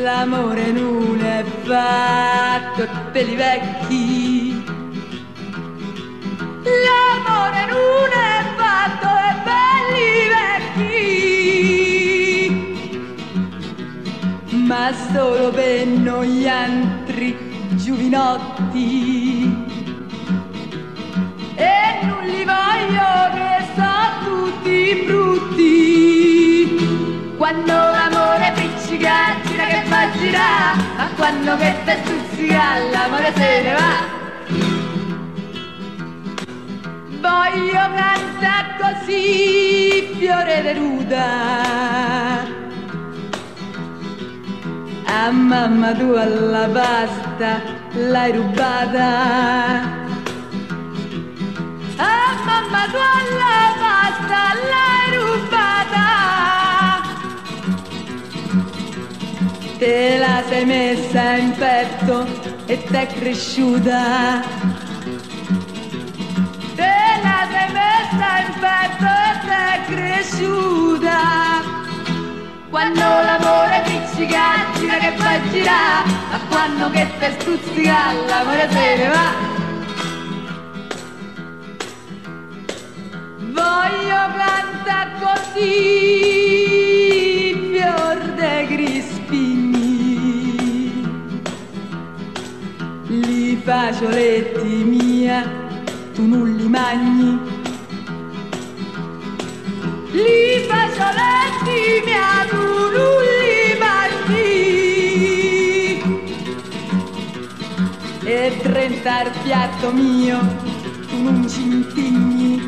L'amore non è fatto per i vecchi. L'amore non è fatto per i vecchi, ma solo per noi altri giovinotti. E non li voglio che sono tutti brutti. Quando l'amore piccica gira che fa girare, ma quando che te stuzzica l'amore se ne va. Voglio cantare così, fiore deluda, a mamma tua la pasta l'hai rubata. A mamma tua la pasta l'hai rubata. Te la sei messa in petto e t'è cresciuta. Te la sei messa in petto e t'è cresciuta. Quando l'amore piccica gira che fa girare, ma quando che te stuzzica l'amore se ne va. Voglio cantare così, fior de crispini, li facioletti mia, tu non li magni. Li facioletti mia, tu non li mangi. E 30 al piatto mio, tu non ci intigni.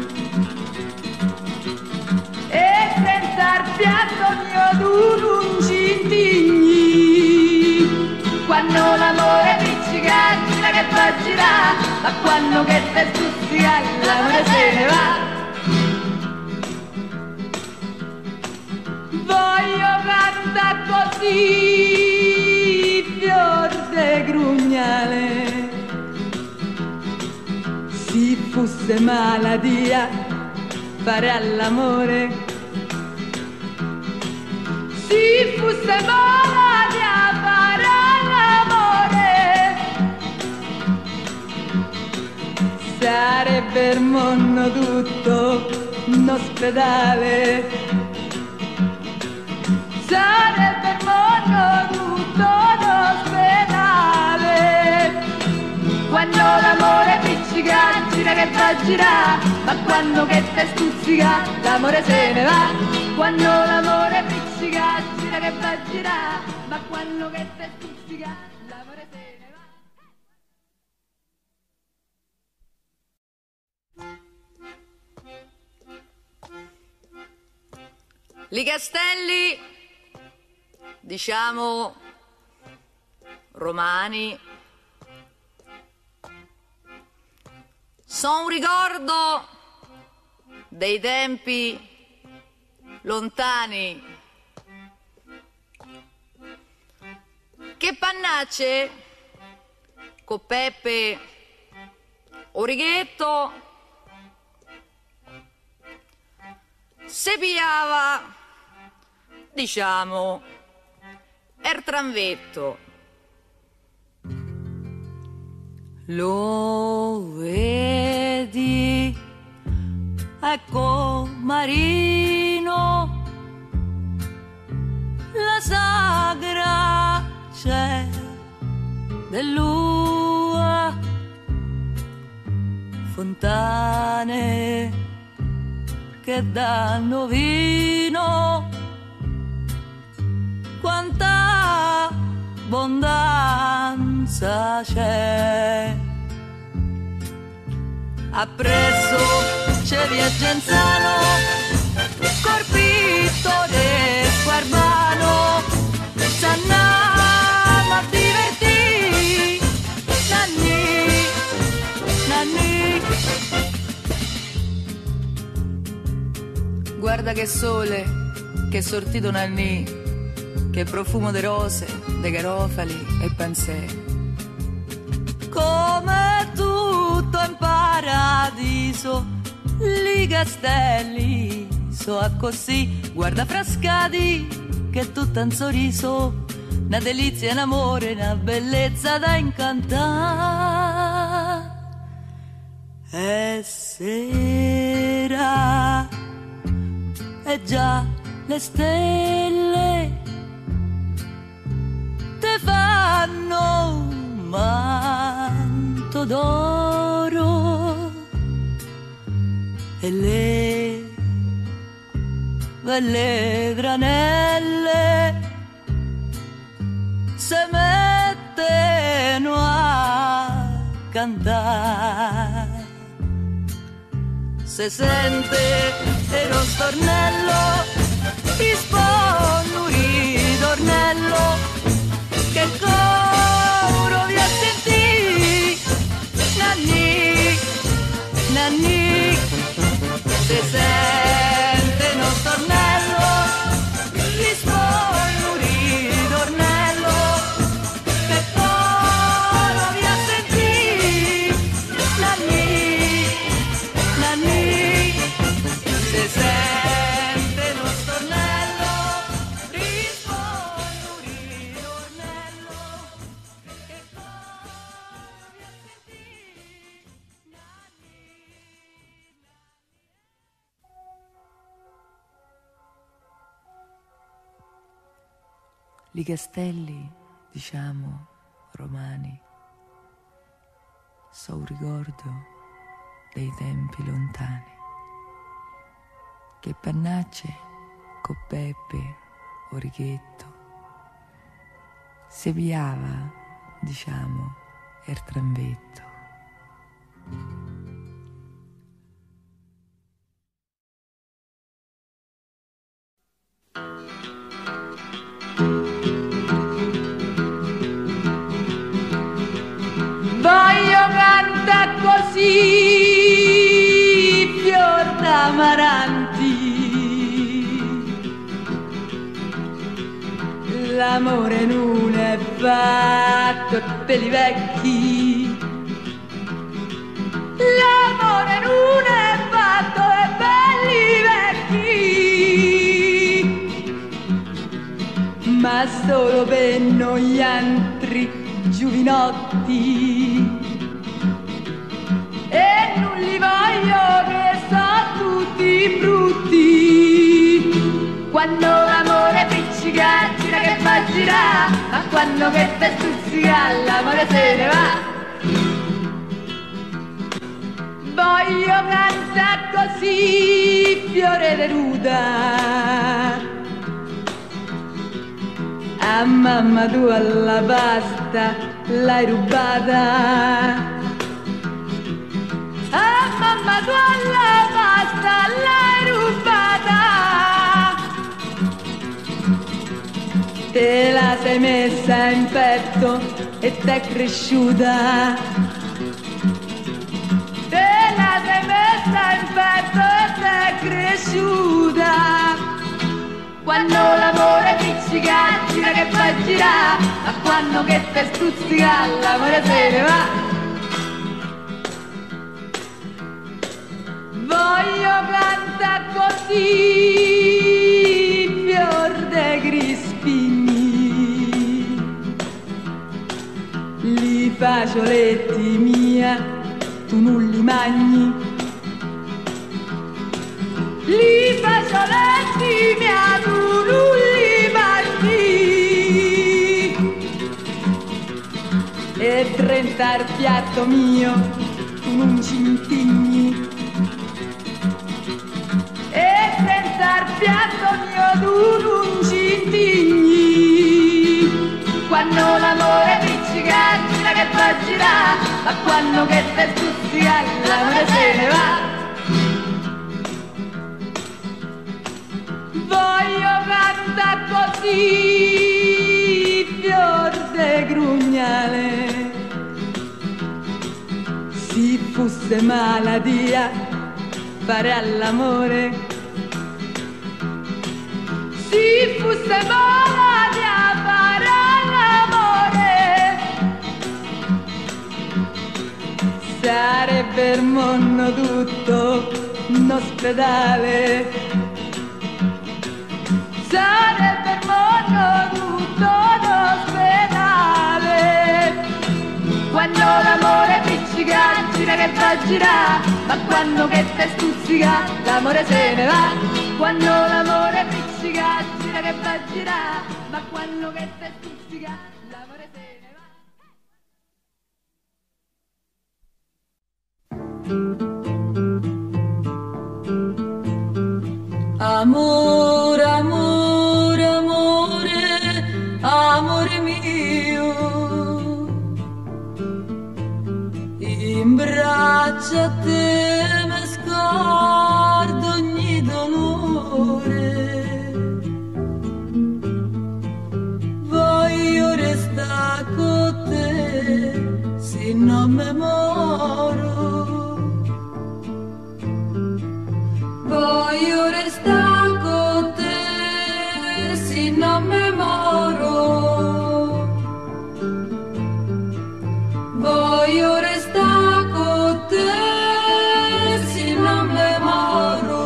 E senza il piatto mio tu non ci indigni. Quando l'amore piccica gira che fa girare, ma quando che te stuzzica l'amore se ne va. Voglio cantare così, fior de grugnale. Se fosse malattia fare all'amore, si fosse malattia fare all'amore, sarebbe il mondo tutto un ospedale. Sarebbe il mondo tutto un ospedale. Quando l'amore piccica gira che fa girare, ma quando che te stuzzica l'amore se ne va. Quando l'amore piccica gira che fa girare, ma quando che te stuzzica l'amore se ne va. Li Castelli, diciamo romani, sono un ricordo dei tempi lontani. Che Pannacce con Peppe Orighetto se piava, diciamo, er tranvetto. Lo vedi, ecco Marino, la sagra c'è dell'ua, fontane che danno vino, quanta abbondanza c'è. Appresso c'è via Genzano, Corpito de Squarbano, s'andiamo a divertì, nanni, nanni. Guarda che sole, che sortito nanni, che profumo de rose, de garofali e panzè. Come tutto in paradiso, li Castelli so a così, guarda frascati che tutto un sorriso, una delizia in amore, una bellezza da incantare. È sera e già le stelle te fanno un manto d'oro e le belle granelle se mettono a cantare. Se sente lo stornello, rispondo un ritornello, che coro vi a sentì, nanni, nanni, se sente lo stornello, rispondo un ritornello, che coro vi a sentì, nanni, nanni, se sente lo stornello, rispondo un ritornello, che coro vi a sentì, nanni. Li castelli, diciamo, romani, so un ricordo dei tempi lontani, che pannacce con Peppe o Righetto se piava, diciamo, il tramvetto. Voglio cantare così, fior d'amaranti, l'amore non è fatto per i vecchi, l'amore non è fatto per i vecchi, ma solo per noi altri giovinotti, e non li voglio che sono tutti brutti. Quando l'amore piccica gira che fa girare, ma quando che te stuzzica l'amore se ne va. Voglio cantare così, fiore de ruda, a mamma tu alla pasta l'hai rubata, a mamma tu alla pasta l'hai rubata, te la sei messa in petto e t'è cresciuta, te la sei messa in petto e t'è cresciuta. Quando l'amore piccica gira che fa girare, ma quando che te stuzzica l'amore se ne va. Voglio cantare così, fior de crispini, li facioletti mia, tu non li magni, li facioletti mia, tu non li mangi, e 30 al piatto mio tu non ci intigni, e 30 al piatto mio tu non ci intigni. Quando l'amore piccica gira che fa girare, ma quando che te stuzzica l'amore se ne va. Voglio cantare così, fior de grugnale, si fosse malattia fare all'amore, si fosse malattia fare all'amore, sarebbe il mondo tutto un ospedale, sarebbe il mondo tutto un che fa girare, ma quando che te stuzzica l'amore se ne va. Quando l'amore pizzica, gira che fa girare, ma quando che te stuzzica l'amore se ne va. Amore, amore, amore, amore mio, in braccio a te mi scordo ogni dolore, voglio restare con te se non mi moro, voglio restare con te se non mi moro, voglio restare con te se non mi moro.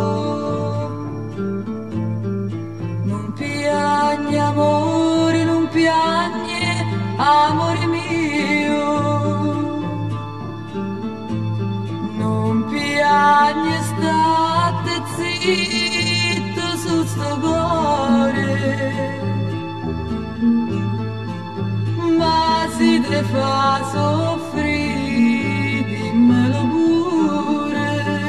Non piagne amore, non piagne amore mio, non piagne state zitto su sto cuore, ma si te fa soffrire, dimmelo pure,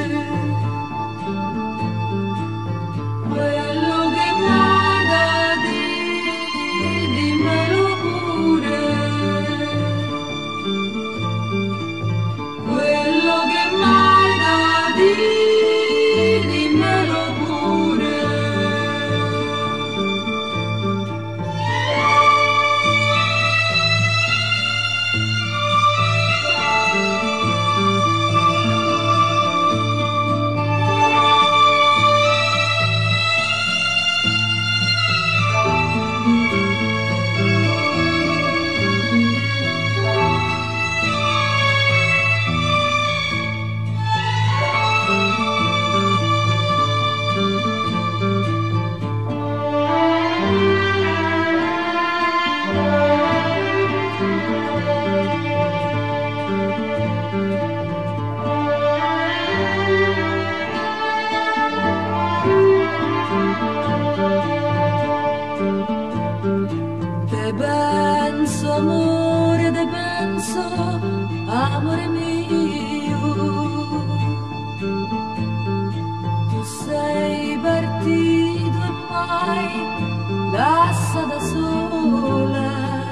quello che m'hai da dire, dimmelo pure, quello che m'hai da dire, dimmelo pure. Te penso amore, te penso amore mio, tu sei partito e mai lascia da sola,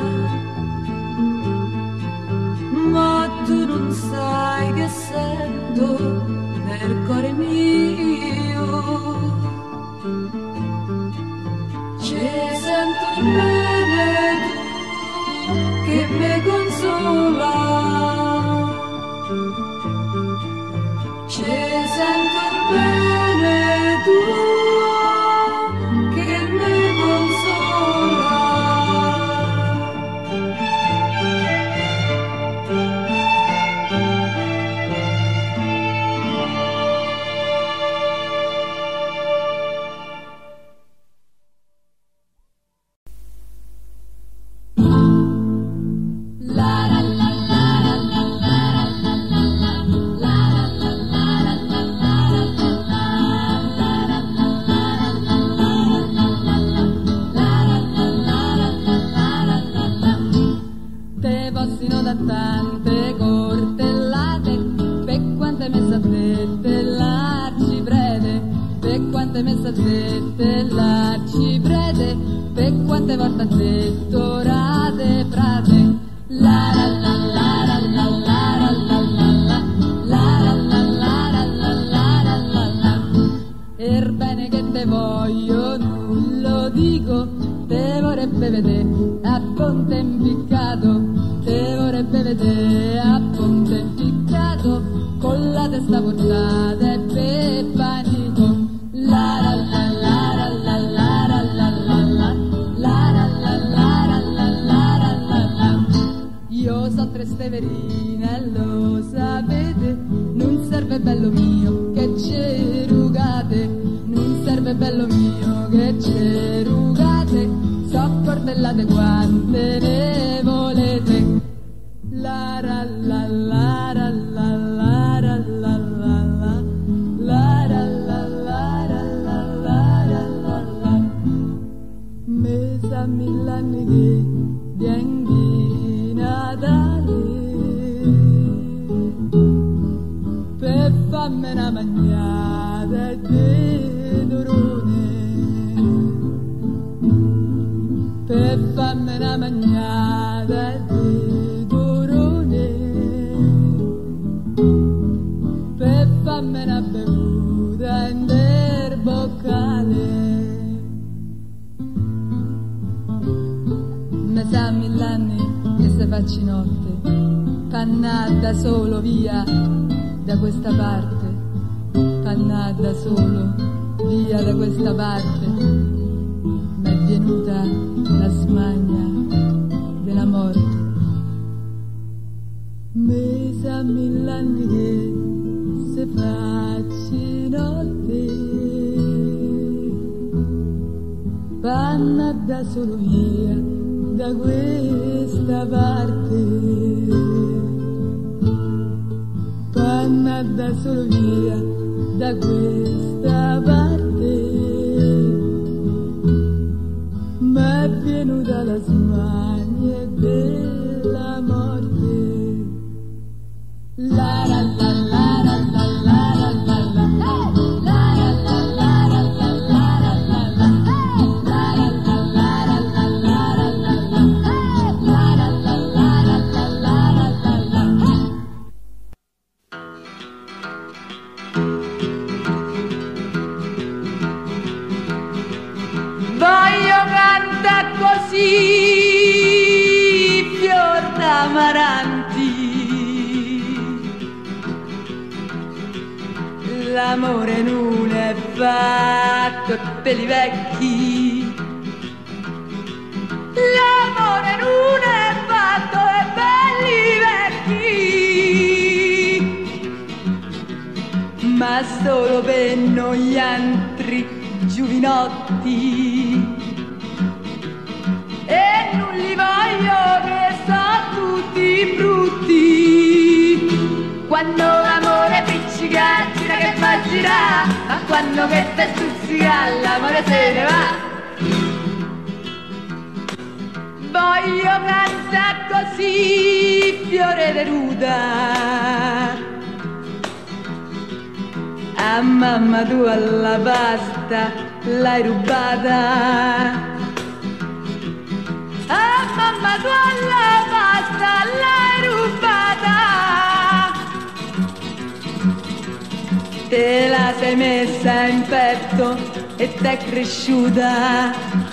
ma tu non sai che sento nel cuore mio. Ci sento bene tu che mi consola, ci sento bene tu che mi consola. Da tante cortellate, per quante messe a te l'arciprete, per quante messe a te l'arciprete, per quante volte ha detto rate frate, la la la la la la la la la la la la la la. Er bene che te voglio, non lo dico, te vorrebbe vedere a ponte impiccato, te vorrebbe vedere a ponte impiccato, con la testa portata e peppanito. La la la la la la la la la la la la la la la la. Io so tre steverine e lo sapete, non serve bello mio che c'è rugate, non serve bello mio che c'è rugate, so cordellate quante ne volete. La la la la la la sa mill'anni che vieni Natale per farmi una magnata di durone, per farmi una magnata di durone, per farmi una bevuta in del boccale. Me sa mill'anni che se facci notte, pannata solo via da questa parte, pannata solo via da questa parte, m'è venuta la smania della morte. Me sa mill'anni che se facci notte, pannata solo via da questa parte, pannata solo via da questa parte, m'è venuta la smania della morte. La la la la la la la la la la la la la la la la voglio cantare così, fior d'amaranti, l'amore non è fatto per i vecchi, l'amore non è fatto per i vecchi, ma solo per noi altri giovinotti, e non li voglio che sono tutti brutti. Quando l'amore piccica gira che fa girare, ma quando che te stuzzica l'amore se ne va. Voglio cantare così, fiore deruda, a mamma tu alla pasta l'hai rubata, a mamma tu alla pasta l'hai rubata, te la sei messa in petto e t'è cresciuta,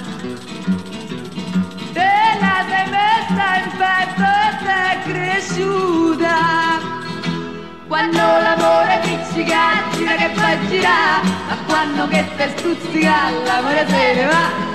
te la sei messa in petto e t'è cresciuta. Quando l'amore piccica gira che fa girare, ma quando che te stuzzica l'amore se ne va.